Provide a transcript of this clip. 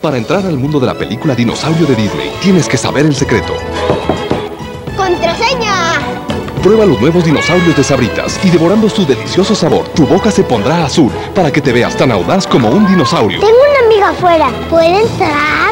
Para entrar al mundo de la película Dinosaurio de Disney, tienes que saber el secreto. ¡Contraseña! Prueba los nuevos dinosaurios de Sabritas y devorando su delicioso sabor, tu boca se pondrá azul para que te veas tan audaz como un dinosaurio. Tengo una amiga afuera. ¿Puede entrar?